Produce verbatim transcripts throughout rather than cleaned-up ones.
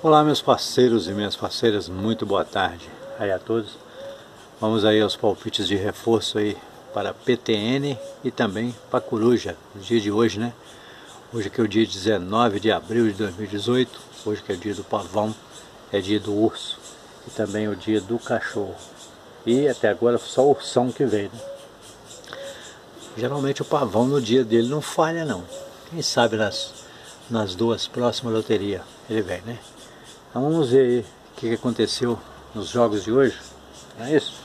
Olá, meus parceiros e minhas parceiras, muito boa tarde aí a todos. Vamos aí aos palpites de reforço aí para P T N e também para Coruja, no dia de hoje, né? Hoje que é o dia dezenove de abril de dois mil e dezoito, hoje que é o dia do pavão, é dia do urso e também o dia do cachorro. E até agora só o ursão que veio, né? Geralmente o pavão no dia dele não falha não. Quem sabe nas, nas duas próximas loterias ele vem, né? Então vamos ver aí o que aconteceu nos jogos de hoje, não é isso?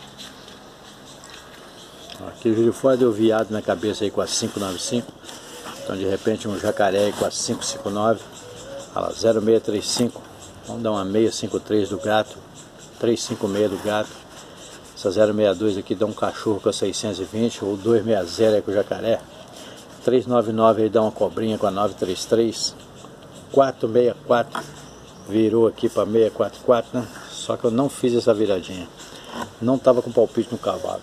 Aqui o Júlio Fora deu viado na cabeça aí com a cinco nove cinco, então de repente um jacaré aí com a cinco cinco nove, olha lá, zero seis três cinco, vamos dar uma seis cinco três do gato, três cinco seis do gato, essa zero seis dois aqui dá um cachorro com a seiscentos e vinte, ou dois seis zero aí com o jacaré, três nove nove aí dá uma cobrinha com a nove três três, quatro seis quatro, virou aqui para seis quatro quatro, né? Só que eu não fiz essa viradinha, não estava com palpite no cavalo.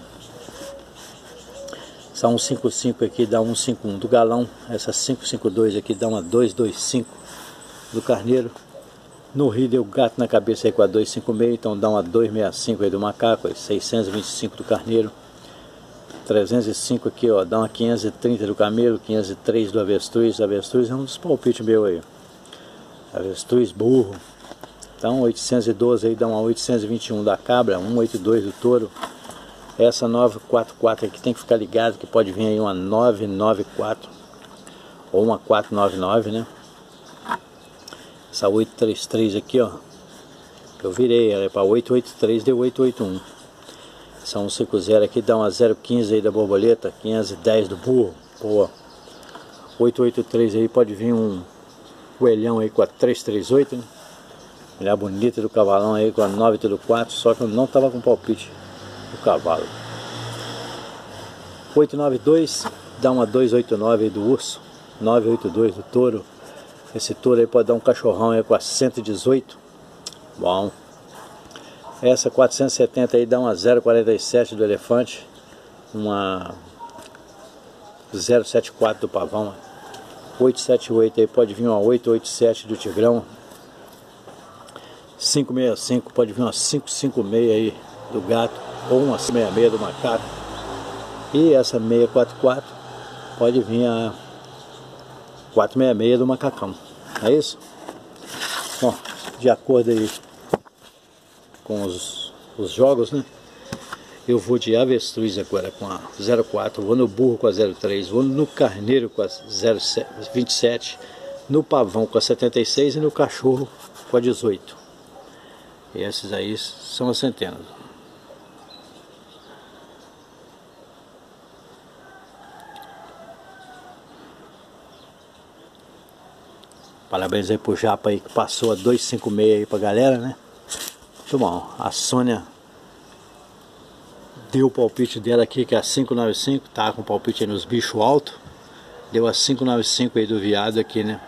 Essa um cinco cinco aqui dá um cinco um do galão, essa cinco cinco dois aqui dá uma dois dois cinco do carneiro. No rio deu gato na cabeça aí com a dois cinco seis, então dá uma dois seis cinco aí do macaco, aí seiscentos e vinte e cinco do carneiro. trezentos e cinco aqui, ó, dá uma quinhentos e trinta do camelo, quinhentos e três do avestruz. Avestruz é um dos palpites meu aí. Avestruz burro. Então oitocentos e doze aí dá uma oitocentos e vinte e um da cabra, cento e oitenta e dois do touro. Essa nove quatro quatro aqui tem que ficar ligado que pode vir aí uma nove nove quatro ou uma quatro nove nove, né? Essa oito três três aqui, ó, eu virei ela é para oito oito três, deu oito oito um. Essa um cinco zero aqui dá uma zero quinze aí da borboleta, quinhentos e dez do burro. Boa. oito oito três aí pode vir um coelhão aí com a três três oito, né? Mulher bonita do cavalão aí com a nove tudo quatro, só que eu não tava com palpite do cavalo. oito nove dois dá uma dois oito nove aí do urso, nove oito dois do touro. Esse touro aí pode dar um cachorrão aí com a cento e dezoito. Bom. Essa quatrocentos e setenta aí dá uma zero quarenta e sete do elefante, uma zero sete quatro do pavão. oito sete oito aí pode vir uma oito oito sete do tigrão. cinco seis cinco pode vir uma cinco cinco seis aí do gato, ou uma seis seis do macaco. E essa seis quatro quatro pode vir a quatro seis seis do macacão. É isso? Bom, de acordo aí com os, os jogos, né? Eu vou de avestruz agora com a zero quatro, vou no burro com a zero três, vou no carneiro com a zero vinte e sete, no pavão com a setenta e seis e no cachorro com a dezoito. E esses aí são as centenas. Parabéns aí pro Japa aí que passou a dois cinco seis aí pra galera, né? Muito bom. A Sônia deu o palpite dela aqui, que é a cinco nove cinco, tá com o palpite aí nos bichos altos. Deu a cinco nove cinco aí do viado aqui, né?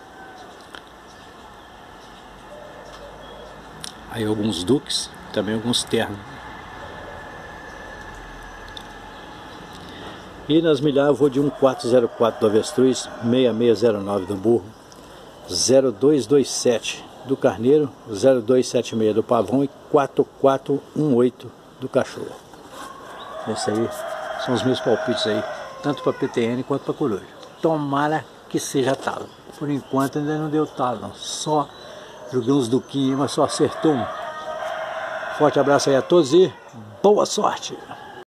Aí alguns duques, também alguns ternos. E nas milhares eu vou de um quatro zero quatro do avestruz, seis seis zero nove do burro, zero dois dois sete do carneiro, zero dois sete seis do pavão e quatro quatro um oito do cachorro. Esse aí são os meus palpites aí, tanto para P T N quanto para Coruja. Tomara que seja talo. Por enquanto ainda não deu talo, não. Só joguei uns duquinhos, mas só acertou um. Forte abraço aí a todos e boa sorte!